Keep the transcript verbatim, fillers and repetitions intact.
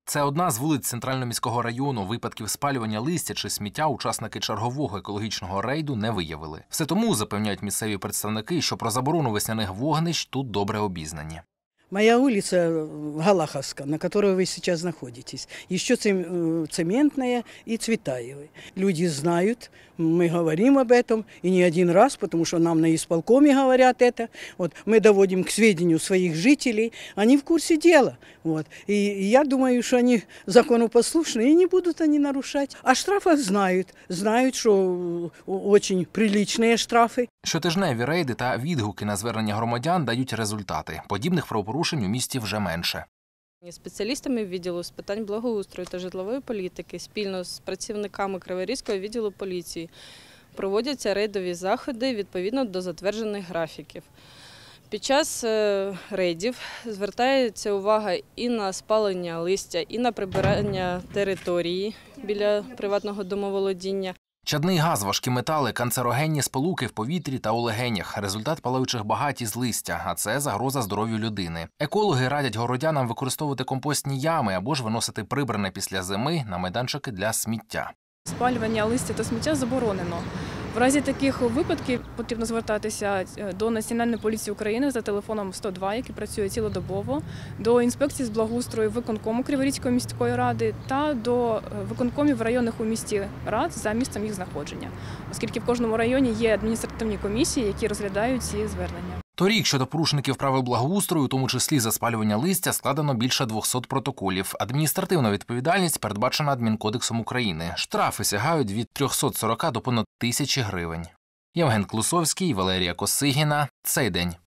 Це одна з вулиць Центрального міського району. Випадків спалювання листя чи сміття учасники чергового екологічного рейду не виявили. Все тому, запевняють місцеві представники, що про заборону весняних вогнищ тут добре обізнані. Моя улица Галаховская, на которой вы сейчас находитесь, еще цементная и Цветаевой. Люди знают, мы говорим об этом, и не один раз, потому что нам на исполкоме говорят это. Вот, мы доводим к сведению своих жителей, они в курсе дела. Вот, и я думаю, что они законопослушны, и не будут они нарушать. О штрафах знают, знают, что очень приличные штрафы. Щотижневі рейди та відгуки на звернення громадян дають результати. Подібних правопорушень у місті вже менше. Спеціалістами відділу з питань благоустрою та житлової політики спільно з працівниками Криворізького відділу поліції проводяться рейдові заходи відповідно до затверджених графіків. Під час рейдів звертається увага і на спалення листя, і на прибирання території біля приватного домоволодіння. Чадний газ, важкі метали, канцерогенні сполуки в повітрі та у легенях – результат палаючих багаті з листя, а це загроза здоров'ю людини. Екологи радять городянам використовувати компостні ями або ж виносити прибране після зими на майданчики для сміття. Спалювання листя та сміття заборонено. В разі таких випадків потрібно звертатися до Національної поліції України за телефоном сто два, який працює цілодобово, до інспекції з благоустрою виконкому Криворізької міської ради та до виконкомів районних у місті рад за місцем їх знаходження, оскільки в кожному районі є адміністративні комісії, які розглядають ці звернення. Торік щодо порушників правил благоустрою, у тому числі за спалювання листя, складено більше двохсот протоколів. Адміністративна відповідальність передбачена Адмінкодексом України. Штрафи сягають від трьохсот сорока до понад тисячі гривень. Євген Клусовський, Валерія Косигіна. Цей день.